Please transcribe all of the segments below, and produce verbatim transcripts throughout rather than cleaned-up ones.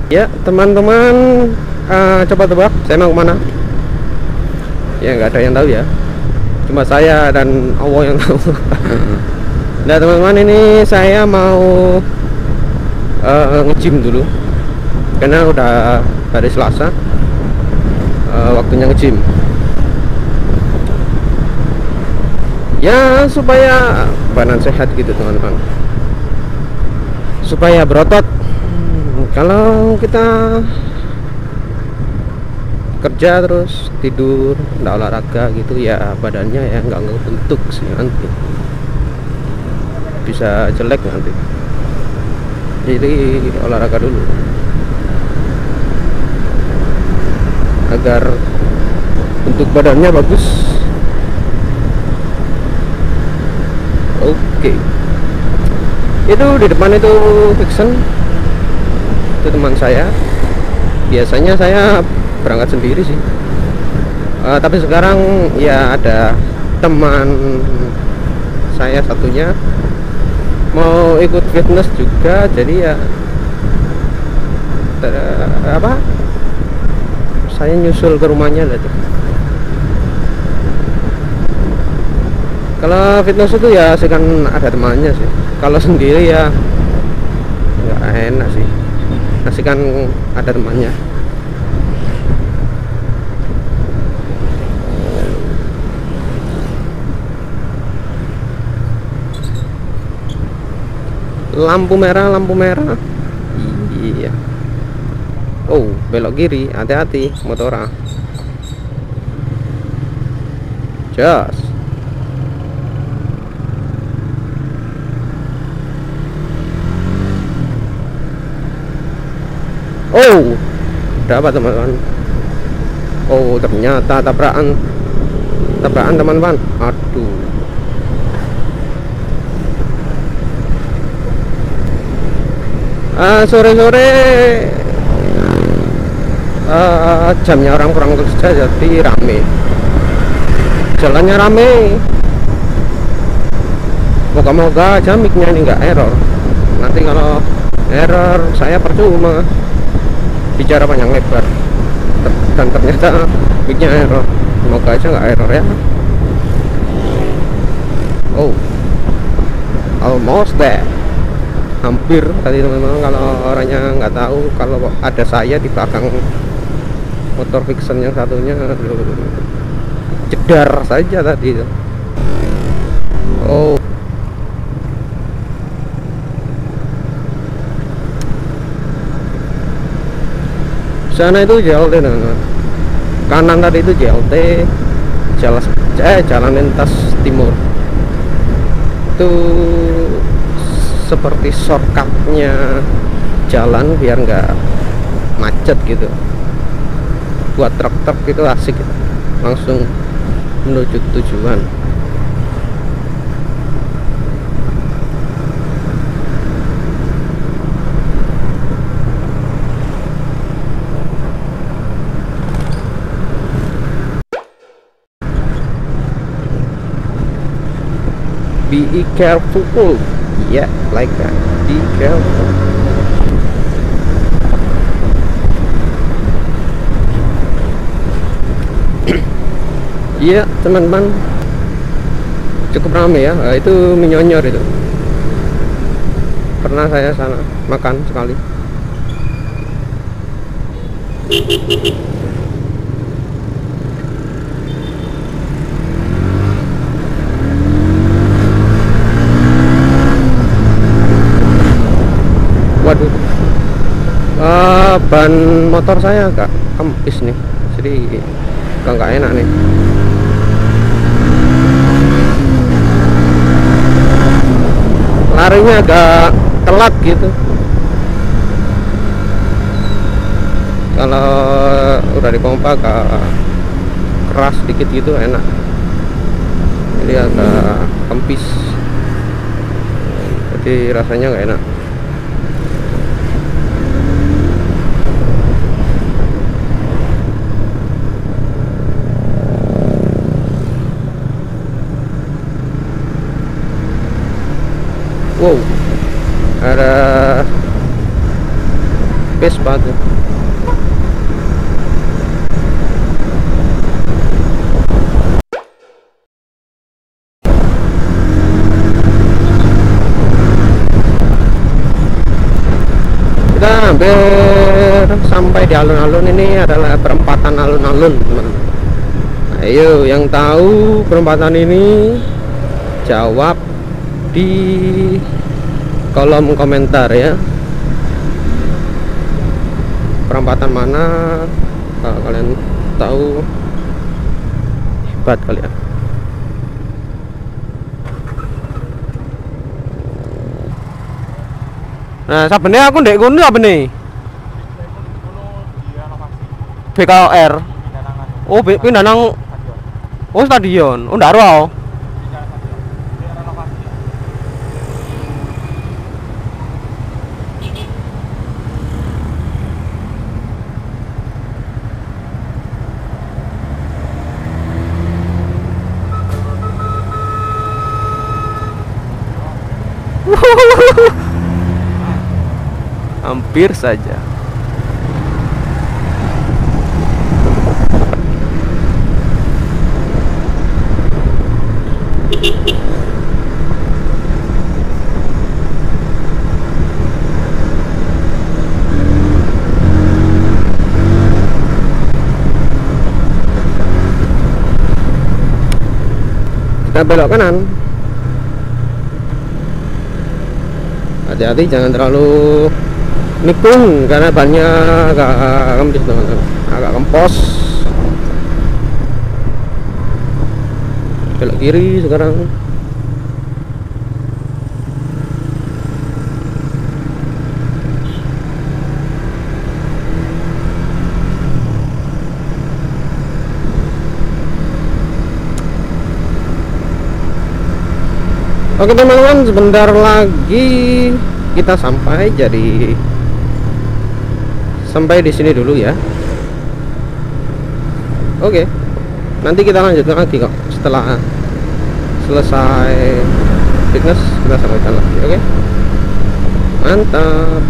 Ya teman-teman, uh, coba tebak saya mau kemana? Ya nggak ada yang tahu ya, cuma saya dan Allah yang tahu. Nah teman-teman, ini saya mau uh, nge-gym dulu karena udah hari Selasa, uh, waktunya nge-gym ya, supaya badan sehat gitu teman-teman, supaya berotot. Kalau kita kerja terus tidur nggak olahraga gitu ya, badannya ya nggak ngebentuk sih, nanti bisa jelek nanti. Jadi olahraga dulu agar bentuk badannya bagus. Oke, itu di depan itu Vixen, itu teman saya. Biasanya saya berangkat sendiri sih, uh, tapi sekarang ya ada teman saya satunya mau ikut fitness juga, jadi ya uh, apa saya nyusul ke rumahnya lah tuh. Kalau fitness itu ya sih kan ada temannya sih, kalau sendiri ya nggak enak sih, masih kan ada temannya. Lampu merah, lampu merah. Iya. Oh, belok kiri, hati-hati motora. Jos. Oh, ada apa teman-teman? Oh, ternyata tabrakan, tabrakan teman-teman. Aduh. Uh, sore-sore uh, jamnya orang kurang kerja, jadi rame, jalannya rame. Moga-moga aja mic-nya ini nggak error. Nanti kalau error saya percuma bicara panjang lebar dan ternyata mic-nya error. Semoga aja nggak error ya. Oh, almost there. Hampir tadi teman-teman. Kalau orangnya nggak tahu kalau ada saya di belakang motor Vixen yang satunya, jedar saja tadi. Oh, sana itu J L T teman-teman, kanan tadi itu J L T, jalan eh jalan lintas timur itu seperti shortcutnya jalan biar nggak macet gitu, buat truk-truk itu asik gitu, langsung menuju tujuan. Be careful. Yeah, like that. Be careful. Iya, teman-teman, cukup ramai ya. Nah, itu Minyonyor itu. Pernah saya sana makan sekali. Waduh, uh, ban motor saya agak kempis nih, jadi agak nggak enak nih. Larinya agak telat gitu. Kalau udah dipompa agak keras dikit gitu enak, jadi agak kempis, jadi rasanya nggak enak. Wow, ada Vespa tuh. sampai di alun-alun. Ini adalah perempatan alun-alun, teman-teman. Ayo yang tahu perempatan ini jawab di kolom komentar ya. Perempatan mana kalau kalian tahu, hebat kalian. Nah, sebenarnya aku ndek kono apa nih? B K O R. Oh, pindah nang oh stadion. Oh, ndak ro. Hampir saja. Kita belok kanan. Hati-hati, jangan terlalu nikung karena banyak agak kempis, teman-teman, agak kempos. Belok kiri sekarang. Oke teman-teman, sebentar lagi kita sampai, jadi sampai di sini dulu ya. Oke, nanti kita lanjutkan lagi kok setelah selesai fitness, kita sampaikan lagi. Oke, mantap.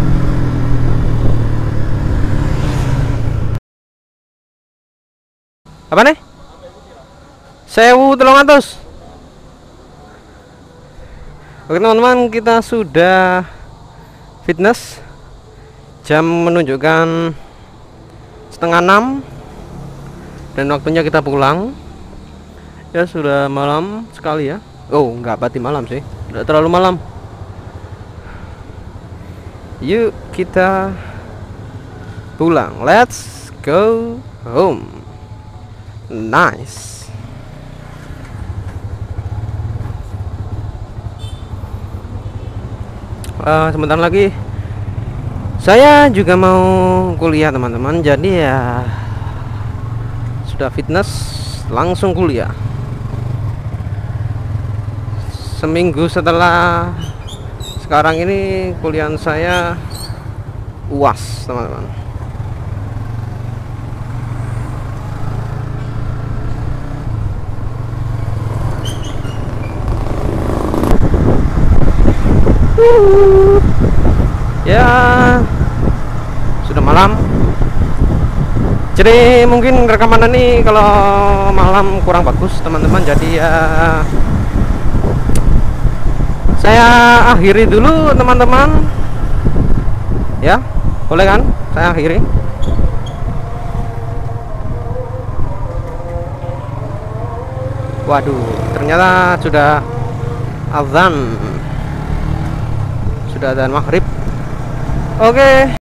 Apa nih? Sewu telung atus. Oke teman-teman, kita sudah fitness. Jam menunjukkan setengah enam dan waktunya kita pulang. Ya sudah malam sekali ya. Oh nggak berarti malam sih, tidak terlalu malam. Yuk kita pulang. Let's go home. Nice. Uh, sebentar lagi saya juga mau kuliah teman-teman, jadi ya sudah fitness langsung kuliah. Seminggu setelah sekarang ini kuliah saya U A S teman-teman. Ya sudah malam, jadi mungkin rekaman ini kalau malam kurang bagus teman-teman, jadi ya saya akhiri dulu teman-teman ya. Boleh kan saya akhiri? Waduh, ternyata sudah azan, sudah azan maghrib. Oke.